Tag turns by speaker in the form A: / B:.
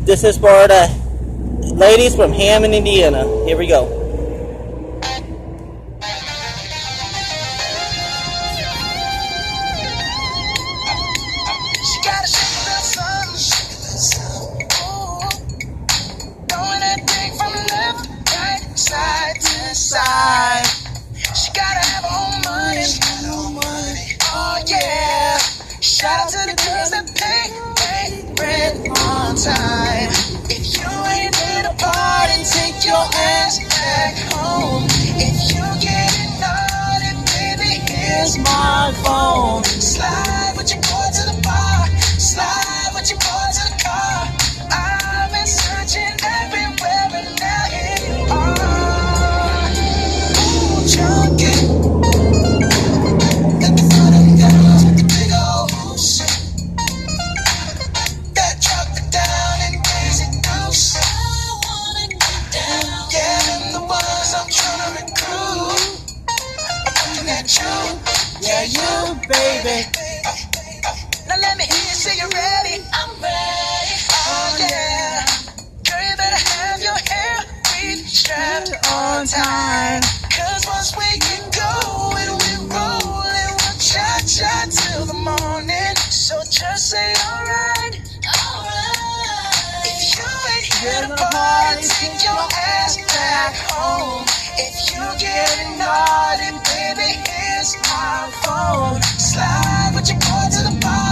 A: This is for the ladies from Hammond, Indiana. Here we go.
B: Side to side, she gotta have her own money. Oh yeah. Shout out to the girls that pay rent on time. If you ain't in a party, take your ass back home. If you getting naughty, baby, here's my phone. Slide with your boy to the bar. Slide with your boy to the car. I've been searching everywhere and now here you are. Junkie, got the fun of girls with the big old hoops that drop it down and raise it loose. I wanna get down. Yeah, I'm the ones I'm trying to recruit. I'm looking at you, yeah, you, baby. Now let me hear you say you're ready. I'm ready. Oh yeah, girl, you better have your hair strapped on time. Cause once we get going, we rollin', we'll cha-cha till the morning. So just say alright, alright. If you ain't here to party, take your ass back home. If you getting naughty, baby, here's my phone. Slide with your boy to the bar.